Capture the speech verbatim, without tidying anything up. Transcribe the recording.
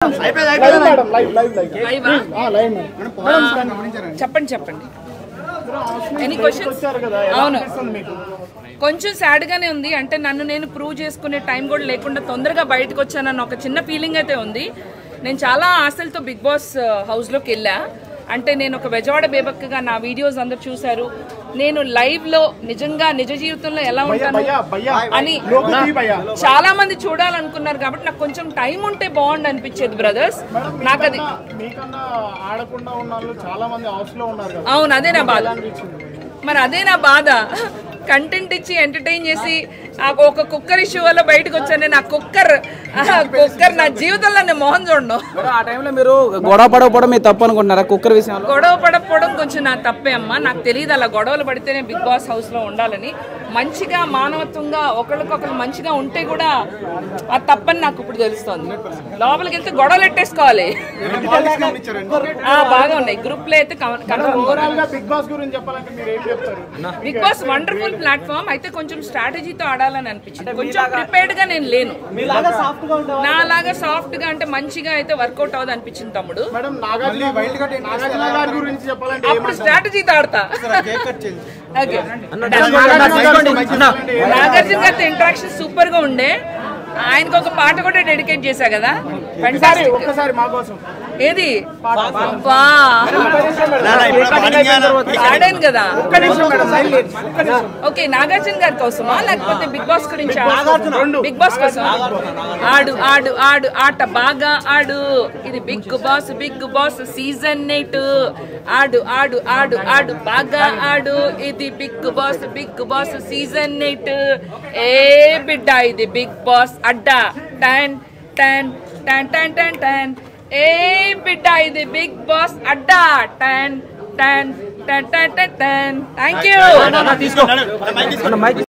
చెప్పండి చెప్పండి any questions? అవును, కొంచెం సాడ్గానే ఉంది. అంటే నన్ను నేను ప్రూవ్ చేసుకునే టైం కూడా లేకుండా తొందరగా బయటకు వచ్చానన్న ఒక చిన్న ఫీలింగ్ అయితే ఉంది. నేను చాలా ఆశలతో బిగ్ బాస్ హౌస్లోకి వెళ్ళా. అంటే నేను ఒక బెజవాడ బేబక్కగా నా వీడియోస్ అందరు చూశారు. నేను లైవ్ లో నిజంగా నిజ జీవితంలో ఎలా ఉంటాను అని చాలా మంది చూడాలనుకున్నారు. కాబట్టి నాకు కొంచెం టైం ఉంటే బాగుండు అనిపించేది బ్రదర్స్. నాకు అది అవును, అదే నా బాధ. మరి అదే నా బాధ. కంటెంట్ ఇచ్చి ఎంటర్టైన్ చేసి ఒక కుక్కర్ ఇష్యూ వల్ల బయటకు వచ్చాను. నేను ఆ కుక్కర్ కుక్కర్ నా జీవితంలో నేను మోహన్ చూడను. ఆ టైంలో మీరు గొడవ పడకపోవడం మీ తప్పు అనుకుంటున్నారా? కుక్కర్ విషయంలో గొడవ పడకపోవడం కొంచెం నా తప్పే అమ్మా. నాకు తెలియదు అలా గొడవలు పడితేనే బిగ్ బాస్ హౌస్ లో ఉండాలని. మంచిగా మానవత్వంగా ఒకరికొకరు మంచిగా ఉంటే కూడా అది తప్పని నాకు ఇప్పుడు తెలుస్తోంది. లోపలికి వెళ్తే గొడవలు ఎట్టేసుకోవాలి. బాగా ఉన్నాయి గ్రూప్ లో అయితే. బిగ్ బాస్ వండర్ఫుల్ ప్లాట్ఫామ్ అయితే కొంచెం స్ట్రాటజీతో ఆడాలని అనిపించింది. కొంచెం ప్రిపేర్డ్ గా నేను లేను. నా లాగా సాఫ్ట్ గా అంటే మంచిగా అయితే వర్కౌట్ అవ్వదు అనిపించింది తమ్ముడు. అప్పుడు స్ట్రాటజీతో ఆడతా. నాగార్జున గారితో ఇంటరాక్షన్ సూపర్ గా ఉండే. ఆయనకు ఒక పాట కూడా డెడికేట్ చేశా కదా. ఏది ఆడాను కదా. ఓకే, నాగార్జున గారి కోసమా లేకపోతే బిగ్ బాస్ గురించి? బిగ్ బాస్ కోసం. ఆడు ఆడు ఆడు ఆట బాగా ఆడు. ఇది big boss big boss season eight. ఆడు ఆడు ఆడు ఆడు బాగా ఆడు. ఇది big boss big boss season eight. ఏ బిడ్డ ఇది బిగ్ బాస్ అడ్డా. టన్ టన్ టన్ టన్ టన్ టన్. ఏ బిడ్డ ఇది బిగ్ బాస్ అడ్డా. టన్ టన్ టన్ టన్ టన్. Thank you.